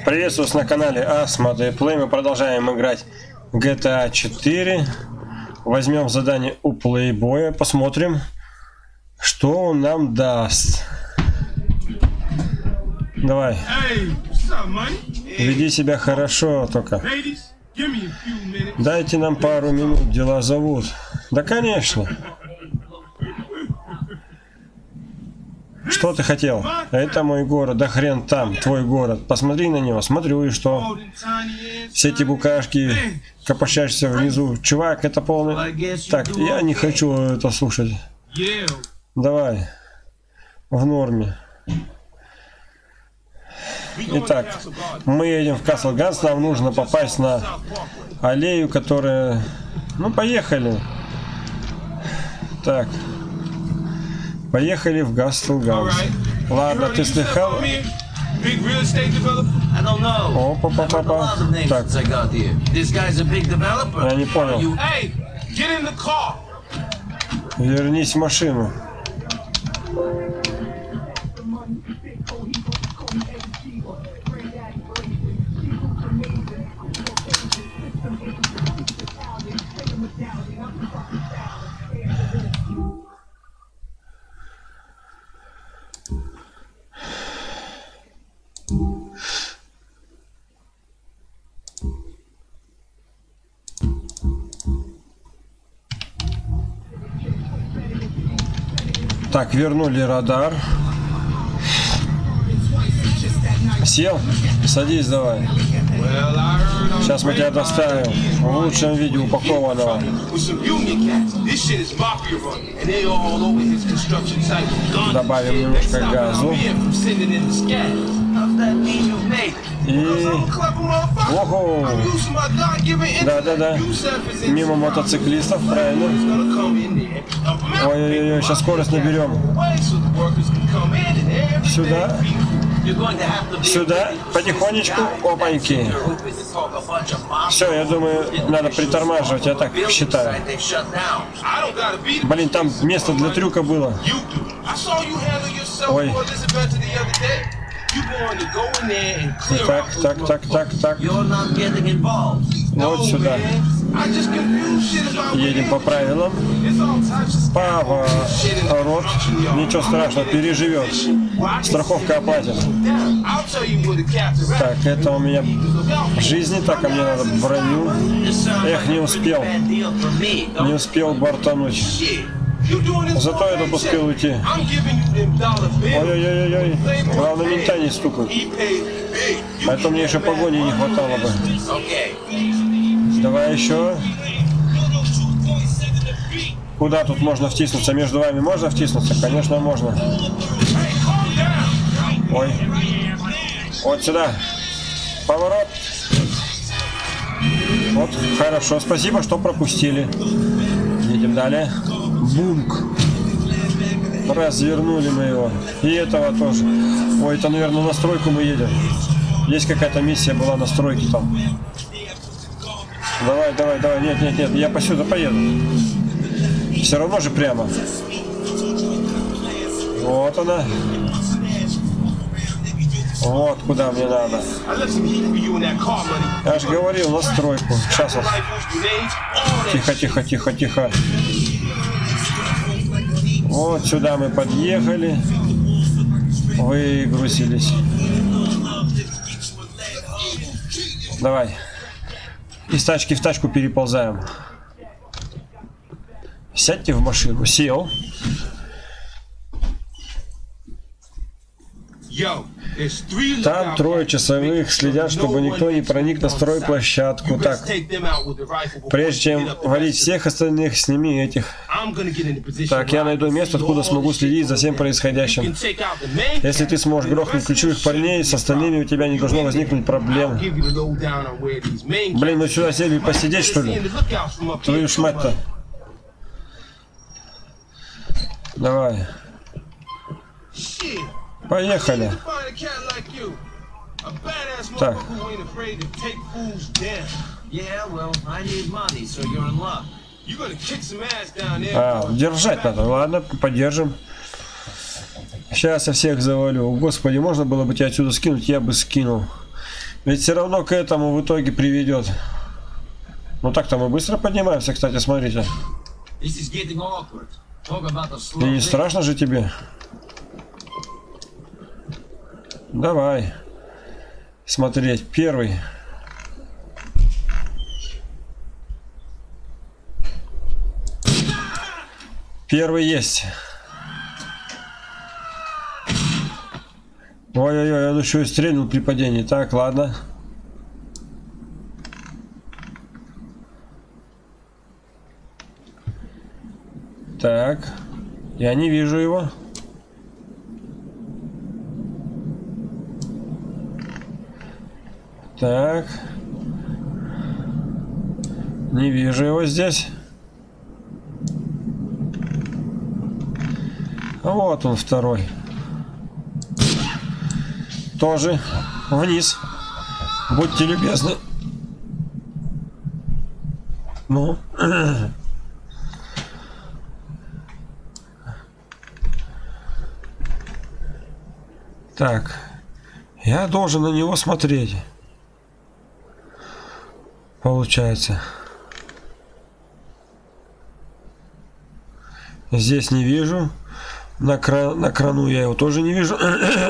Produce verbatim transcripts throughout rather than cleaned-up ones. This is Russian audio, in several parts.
Приветствую вас на канале Asmodee Play. Мы продолжаем играть джи ти эй четыре. Возьмем задание у плейбоя, посмотрим, что он нам даст. Давай. Веди себя хорошо только. Дайте нам пару минут, дела зовут. Да, конечно. Что ты хотел? Это мой город. Да хрен там, твой город. Посмотри на него. Смотрю, и что? Все эти букашки, копошащиеся внизу. Чувак, это полный... Так, я не хочу это слушать. Давай. В норме. Итак, мы едем в Касл Ганс. Нам нужно попасть на аллею, которая... Ну, поехали. Так. Поехали в Касл Ганс. Ладно, ты слыхал? Опа, папа, папа. Так. Я не понял. Вернись в машину. Так, вернули радар. Сел? Садись давай. Сейчас мы тебя доставим в лучшем виде упакованного. Добавим немножко газу. И... Ого! Да-да-да. Мимо мотоциклистов, правильно. Ой-ой-ой, сейчас скорость наберем. Сюда. Сюда. Потихонечку. Опаньки. Все, я думаю, надо притормаживать, я так считаю. Блин, там место для трюка было. Ой. Так, так, так, так, так. Вот сюда. Едем по правилам. Поворот. Ничего страшного, переживет. Страховка оплатит. Так, это у меня в жизни. Так, а мне надо броню. Эх, не успел. Не успел бортануть. Зато я тут успел уйти. Ой-ой-ой-ой. Главное, мента не стукнуть. А то мне еще погони не хватало бы. Давай еще. Куда тут можно втиснуться? Между вами можно втиснуться? Конечно, можно. Ой. Вот сюда. Поворот. Вот, хорошо. Спасибо, что пропустили. Едем далее. Бунк. Развернули мы его. И этого тоже. Ой, это, наверное, на стройку мы едем. Есть какая-то миссия была на стройке там. Давай, давай, давай. Нет, нет, нет. Я по сюда поеду. Все равно же прямо. Вот она. Вот куда мне надо. Я же говорил, на стройку. Сейчас вот. Тихо, тихо, тихо, тихо. Вот сюда мы подъехали. Выгрузились. Давай. Из тачки в тачку переползаем. Сядьте в машину. Сел. Там трое часовых следят, чтобы никто не проник на стройплощадку. Так, прежде чем валить всех остальных, сними этих. Так, я найду место, откуда смогу следить за всем происходящим. Если ты сможешь грохнуть ключевых парней, с остальными у тебя не должно возникнуть проблем. Блин, мы сюда сели посидеть, что ли? Твою ж мать-то. Давай. Поехали. Так. А, держать надо. Ладно, поддержим. Сейчас я всех завалю. Господи, можно было бы тебя отсюда скинуть, я бы скинул. Ведь все равно к этому в итоге приведет. Ну так-то мы быстро поднимаемся, кстати, смотрите. И не страшно же тебе? Давай. Смотреть. Первый. Первый есть. Ой-ой-ой, он еще и стрельнул при падении. Так, ладно. Так. Я не вижу его. Так. Не вижу его здесь. Вот он второй. Тоже вниз. Будьте любезны. Ну. Так. Я должен на него смотреть. Получается. Здесь не вижу. На, кран, на крану я его тоже не вижу.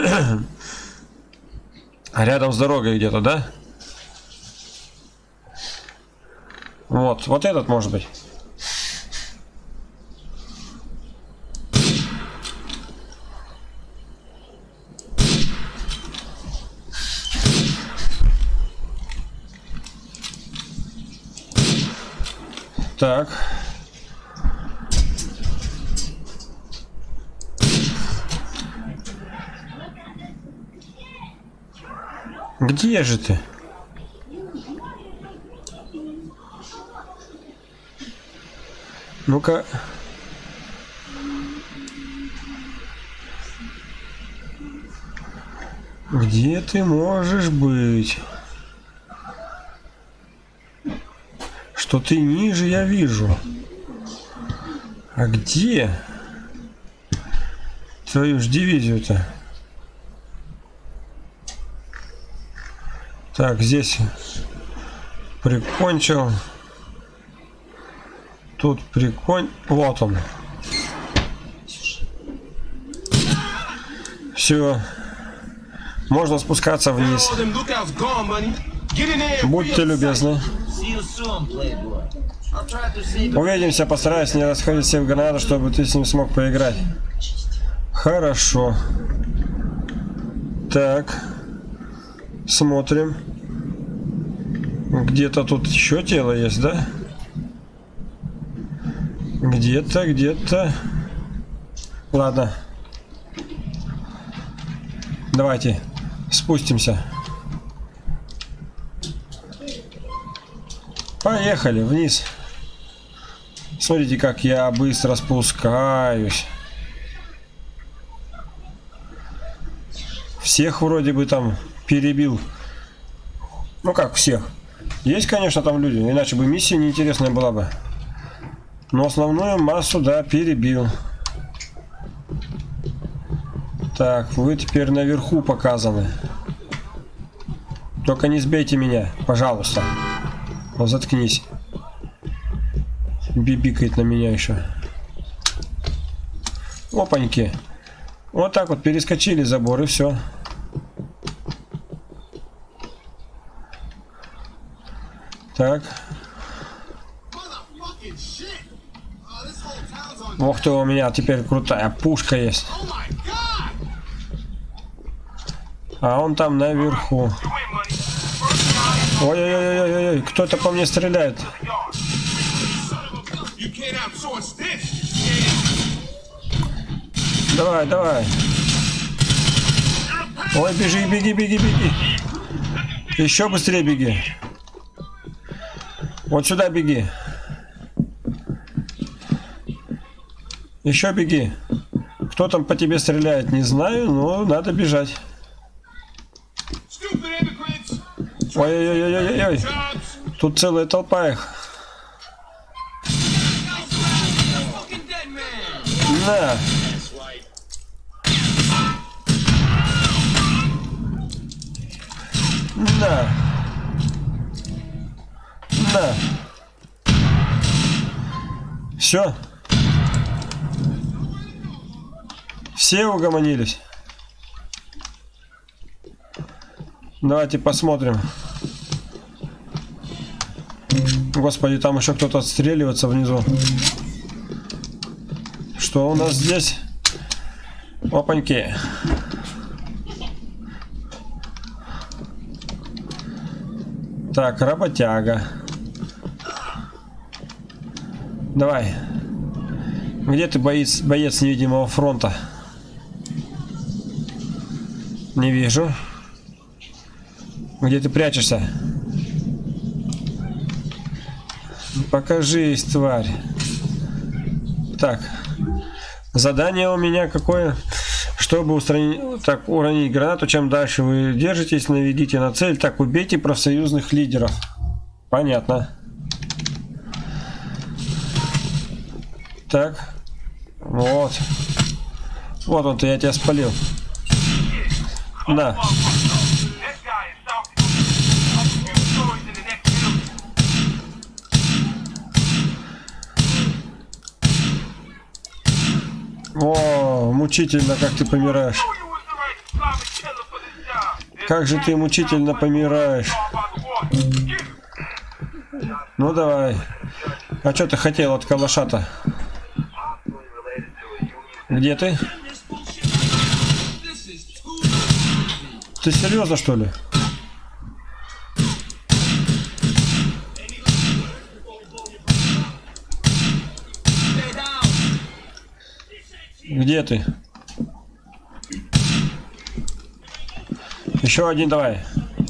А рядом с дорогой где-то, да? Вот, вот этот может быть. Так. Где же ты? Ну-ка. Где ты можешь быть? Что ты ниже, я вижу. А где? Твою ж дивизию-то. Так, здесь прикончил. Тут приконь. Вот он. Все. Можно спускаться вниз. Будьте любезны. Увидимся, постараюсь не расходить всех в гранату, чтобы ты с ним смог поиграть. Хорошо. Так. Смотрим. Где-то тут еще тело есть, да? Где-то, где-то. Ладно. Давайте спустимся. Поехали вниз. Смотрите, как я быстро спускаюсь. Всех вроде бы там перебил. Ну как всех? Есть, конечно, там люди, иначе бы миссия неинтересная была бы. Но основную массу, да, перебил. Так, вы теперь наверху показаны. Только не сбейте меня, пожалуйста. Ну, заткнись. Бибикает на меня еще. Опаньки. Вот так вот перескочили забор и все. Так. Ох ты, у меня теперь крутая пушка есть. А он там наверху. Ой-ой-ой-ой-ой, кто-то по мне стреляет. Давай, давай. Ой, беги, беги, беги, беги. Еще быстрее беги. Вот сюда беги. Еще беги. Кто там по тебе стреляет, не знаю, но надо бежать. Ой-ой-ой-ой-ой. Тут целая толпа их. На. На. На. Все. Все угомонились. Давайте посмотрим. Господи, там еще кто-то отстреливается внизу. Что у нас здесь? Опаньки. Так, работяга. Давай. Где ты, боец, боец невидимого фронта? Не вижу. Где ты прячешься? Покажись, тварь. Так. Задание у меня какое? Чтобы устранить, так, уронить гранату, чем дальше вы держитесь, наведите на цель. Так, убейте профсоюзных лидеров. Понятно. Так. Вот. Вот он-то, я тебя спалил. На. О, мучительно, как ты помираешь. Как же ты мучительно помираешь. Ну давай. А что ты хотел от калаша-то? Где ты? Ты серьезно, что ли? Где ты? Еще один давай.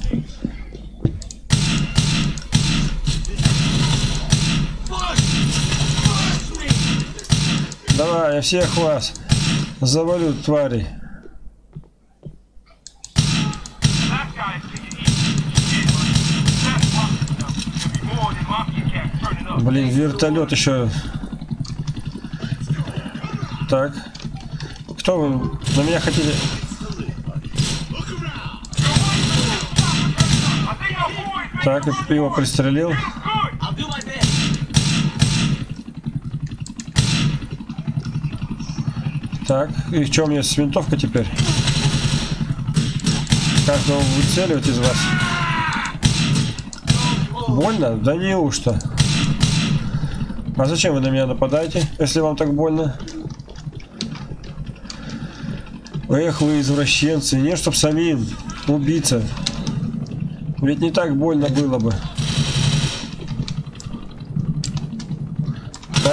Давай, я всех вас завалю, твари. Блин, вертолет еще. Так. Кто вы? На меня хотели... Так, я его пристрелил. Так, и в чем есть винтовка теперь? Каждого выцеливать из вас. Больно? Да неужто? А зачем вы на меня нападаете, если вам так больно? Эх, вы извращенцы, не чтоб самим убийца. Ведь не так больно было бы. Так.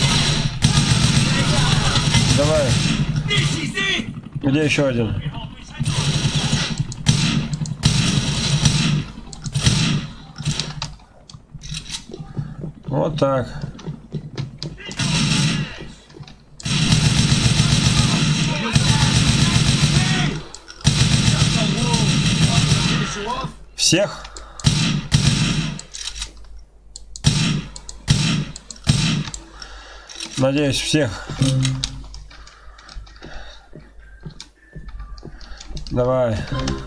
Давай. Где еще один? Вот так. Всех? Надеюсь, всех. Давай.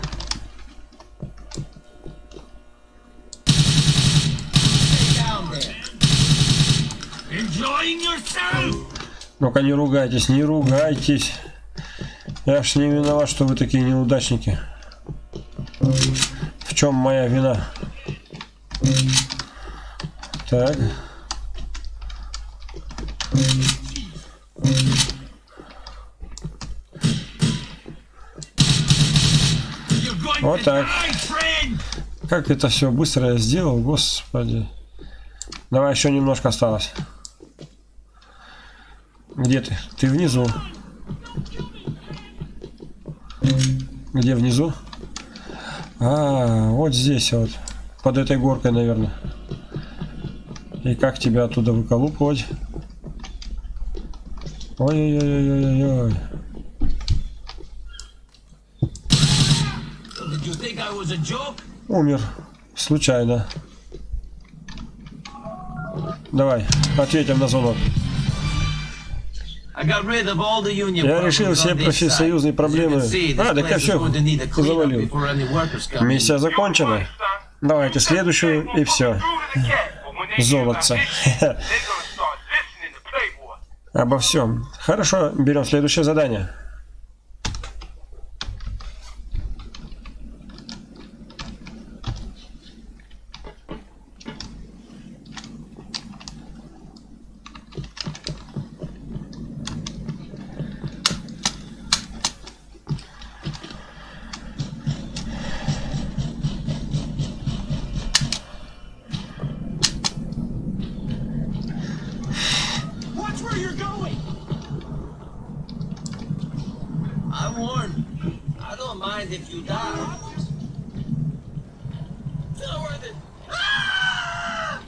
Ну-ка, не ругайтесь, не ругайтесь. Я ж не виноват, что вы такие неудачники. В чем моя вина? Так. Вот так. Как это все быстро я сделал, господи. Давай, еще немножко осталось. Где ты? Ты внизу. Где внизу? А, вот здесь вот. Под этой горкой, наверное. И как тебя оттуда выколупывать? Ой-ой-ой-ой-ой-ой. Умер. Случайно. Давай, ответим на звонок. Я решил все профсоюзные проблемы. А, так я все завалил. Миссия закончена. Давайте следующую и все. Золотце. Обо всем. Хорошо, берем следующее задание. If you die. Tell her that. Ah!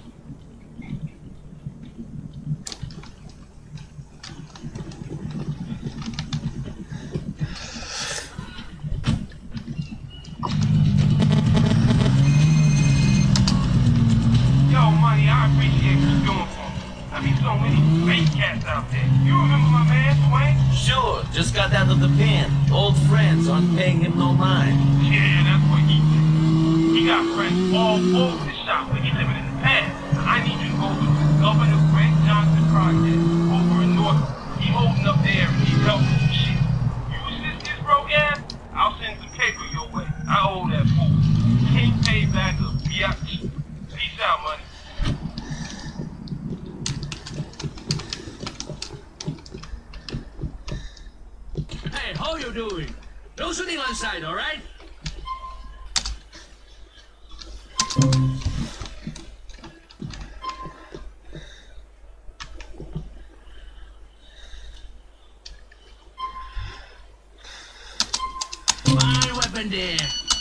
Yo, Money, I appreciate what you're doing for me. I mean, so many great cats out there. You remember my man, Dwayne? Sure, just got out of the pen. Old friends aren't paying him no mind. Yeah, that's what he did. He got friends all over the shop, but he living in the past. I need you to go to Governor Greg Johnson Project over in North. He holding up there and he's helping some shit. You assist this broke ass, I'll send some paper your way. I owe that fool. Can't pay back a biatch. Peace out, Money. Hey, how you doing? No shooting on side, all right? Fine weapon there.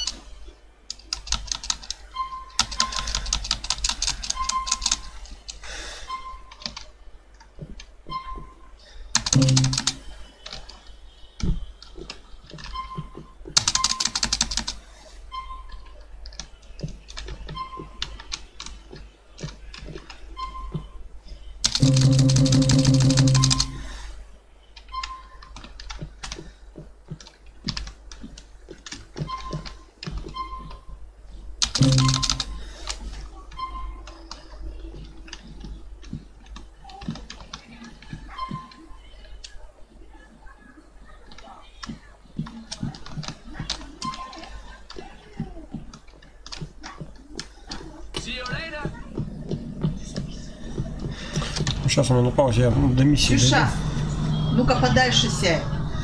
Сейчас у меня на паузе, я до миссии. Ксюша, ну-ка подальше сядь.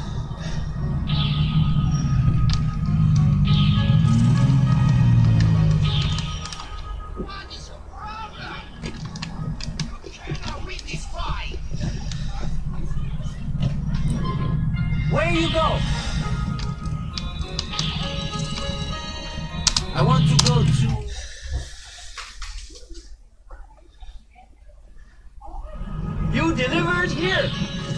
Where you go? I want to go to. You delivered here.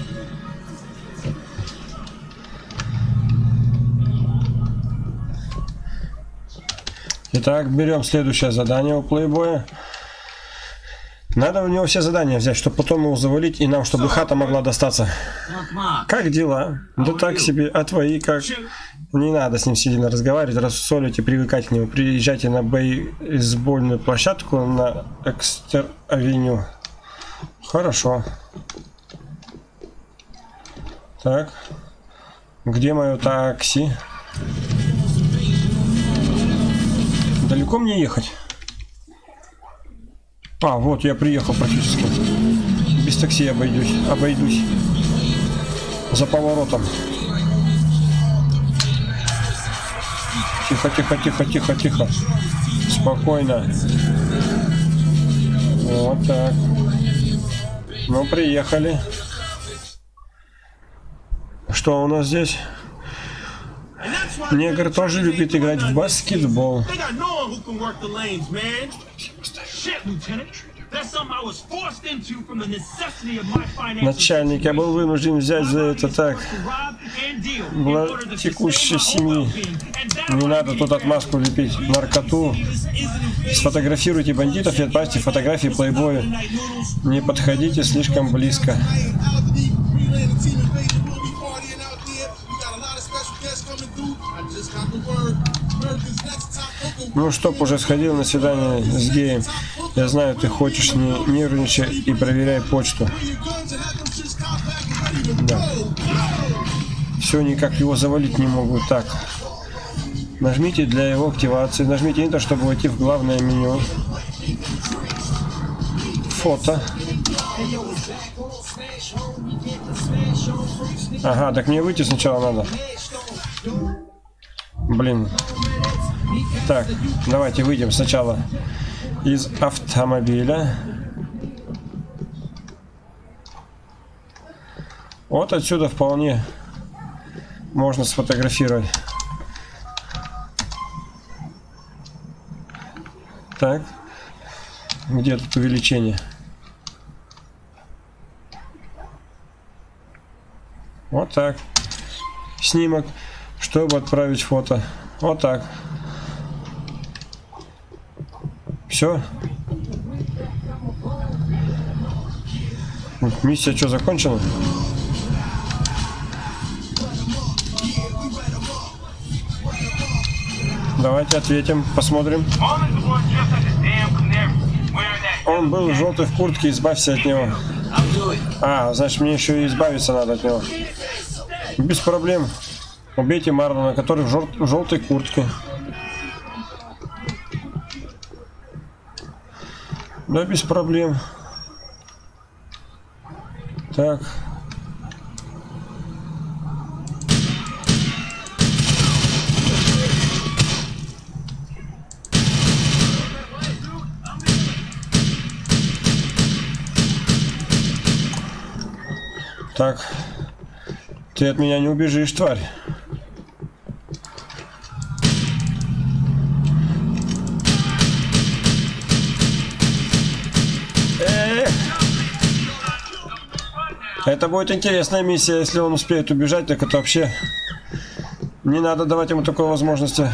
Итак, берем следующее задание у плейбоя. Надо у него все задания взять, чтобы потом его завалить и нам, чтобы хата могла достаться. Как дела? Да так себе. А твои как? Не надо с ним сильно разговаривать, рассолить и привыкать к нему. Приезжайте на бейсбольную площадку на Экстер-авеню. Хорошо. Так. Где мое такси? Далеко мне ехать? А, вот я приехал практически. Без такси обойдусь. Обойдусь. За поворотом. Тихо, тихо, тихо, тихо, тихо. Спокойно. Вот так. Ну, приехали. Что у нас здесь? Негр тоже любит играть в баскетбол. Начальник, я был вынужден взять за это так. Была текущая семьи. Не надо тут отмазку лепить. Наркоту. Сфотографируйте бандитов и отправьте фотографии плейбою. Не подходите слишком близко. Ну, чтоб уже сходил на свидание с геем. Я знаю, ты хочешь, не нервничай и проверяй почту. Да. Все, никак его завалить не могу. Так. Нажмите для его активации. Нажмите Enter, чтобы войти в главное меню. Фото. Ага, так мне выйти сначала надо. Блин. Так, давайте выйдем сначала из автомобиля. Вот отсюда вполне можно сфотографировать. Так. Где тут увеличение? Вот так. Снимок, чтобы отправить фото. Вот так. Все. Миссия что, закончена? Давайте ответим, посмотрим. Он был желтый в куртке, избавься от него. А, значит, мне еще и избавиться надо от него. Без проблем. Убейте Марлона, который в, жел в желтой куртке. Да, без проблем. Так. Так. Ты от меня не убежишь, тварь. Эх. Это будет интересная миссия, если он успеет убежать, так это вообще не надо давать ему такой возможности.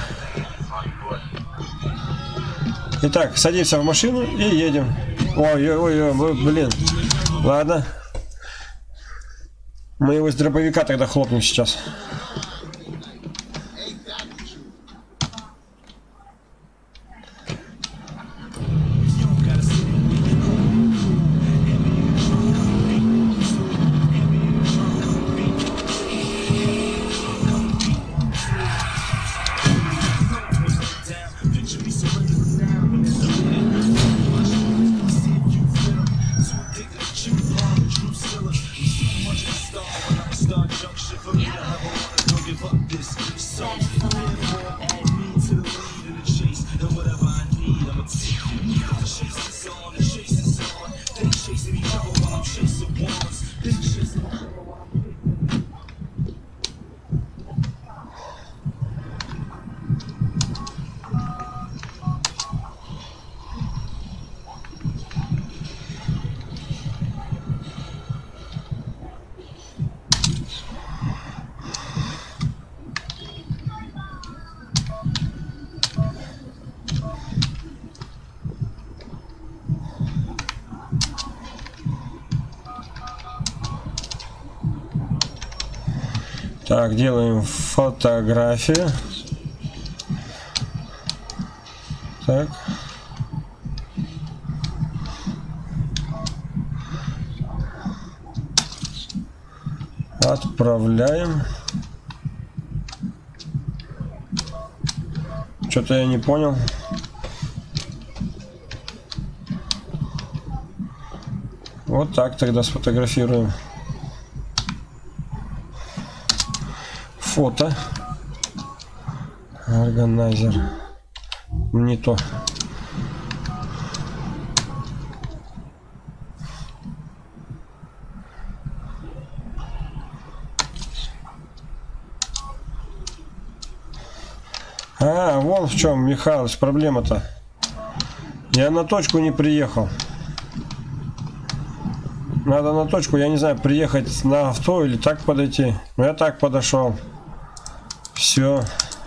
Итак, садимся в машину и едем. Ой-ой-ой, блин. Ладно. Мы его из дробовика тогда хлопнем сейчас. Так, делаем фотографию. Так. Отправляем. Что-то я не понял. Вот так тогда сфотографируем. Фото. Органайзер. Не то. А, вон в чем, Михалыч, проблема-то. Я на точку не приехал. Надо на точку, я не знаю, приехать на авто или так подойти. Но я так подошел. Все.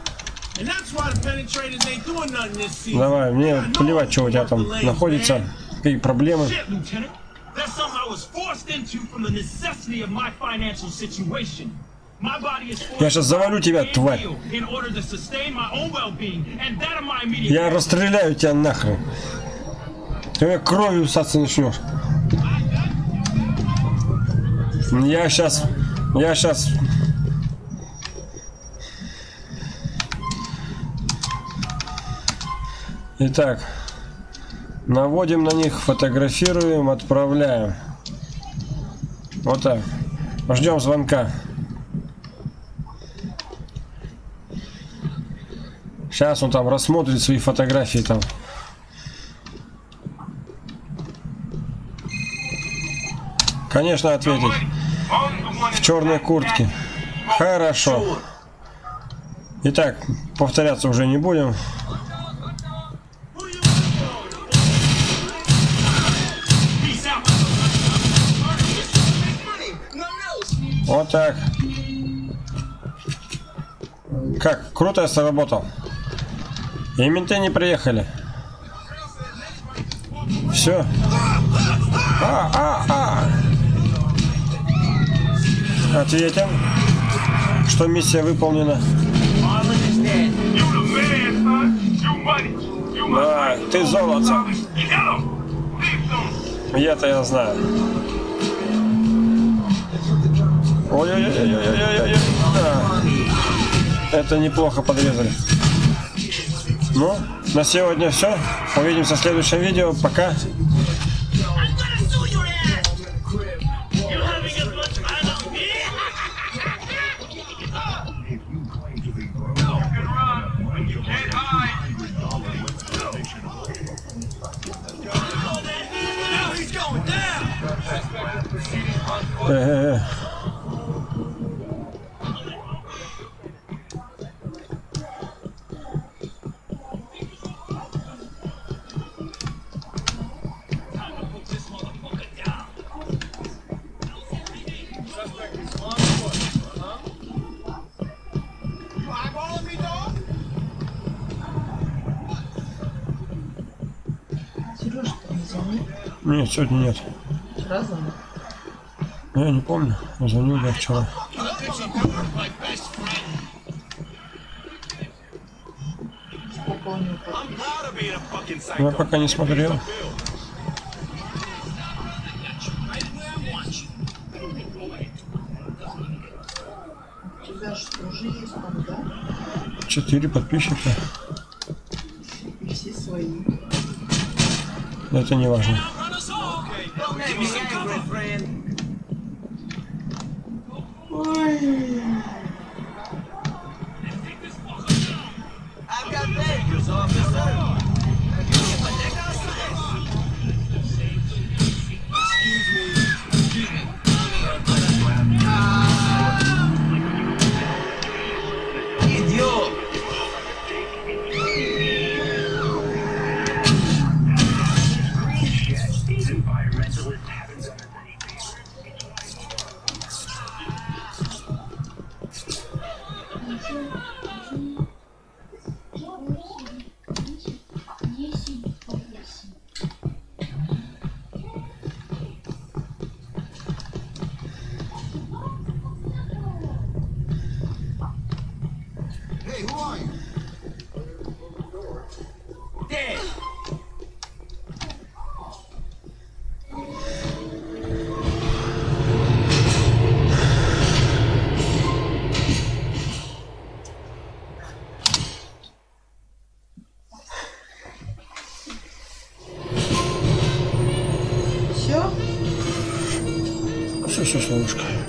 Давай, мне плевать, что у тебя там находится, какие проблемы. Я сейчас завалю тебя, тварь. Я расстреляю тебя нахрен. Ты меня кровью ссаться начнешь. Я сейчас... Я сейчас... Итак. Наводим на них, фотографируем, отправляем. Вот так. Ждем звонка. Сейчас он там рассмотрит свои фотографии там. Конечно, ответит. В черной куртке. Хорошо. Итак, повторяться уже не будем. Вот так. Как? Круто я сработал. И менты не приехали. Все. А, а, а. Ответим, что миссия выполнена. Да, ты золото. Я-то я знаю. Ой-ой-ой-ой-ой-ой-ой. Да. Это неплохо подрезали. Ну, на сегодня все. Увидимся в следующем видео. Пока. Э-э-э. Нет, сегодня нет. Сразу? Я не помню. Я звонил я вчера. Сколько у него подписчиков? Я пока не смотрел. У тебя же уже есть там, да? Четыре подписчика. И все свои. Это не важно. Ой. Все, все, солнышко.